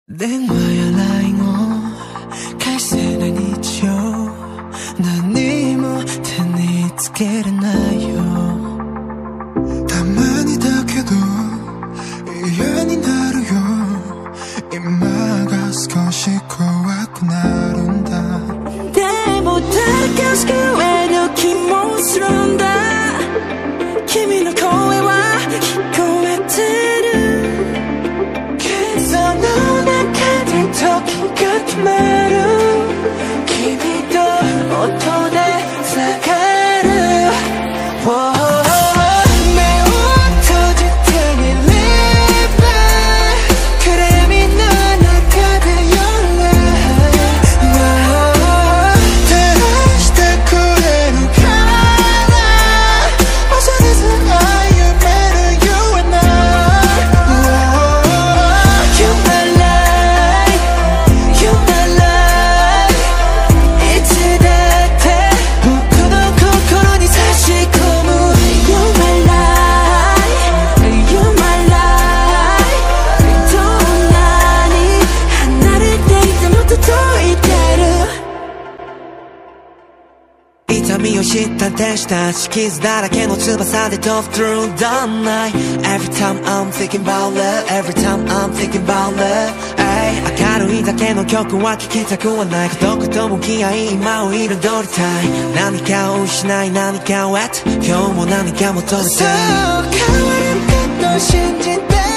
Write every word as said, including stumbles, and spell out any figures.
電話や ライン を返せない日常何も手につけれないよたまにだけど嫌になるよ今が少し怖くなるんだでも誰か救える気もするんだ君の声は聞こえてるけどの中で時が止まる君と音でつながる、oh痛みを知った天使たち傷だらけの翼で飛ぶ through the night Every time I'm thinking about love Every time I'm thinking about love ay 明るいだけの曲は聴きたくはない孤独と向き合い今を彩りたい何かを失い何かを得て今日も何か求めてそう変わることを信じて